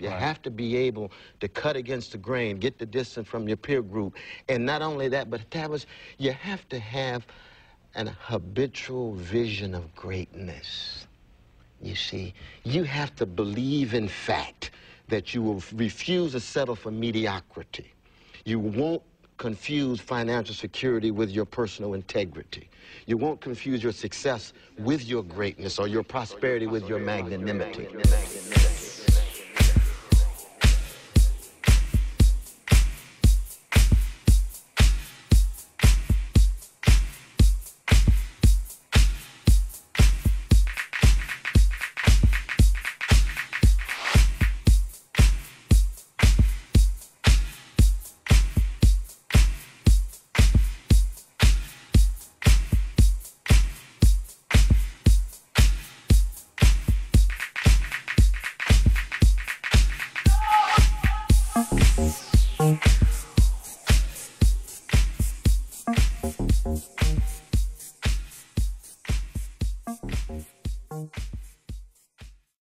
You have to be able to cut against the grain, get the distance from your peer group. And not only that, but you have to have an habitual vision of greatness. You see, you have to believe in fact that you will refuse to settle for mediocrity. You won't confuse financial security with your personal integrity. You won't confuse your success with your greatness or your prosperity with your magnanimity. Thank you.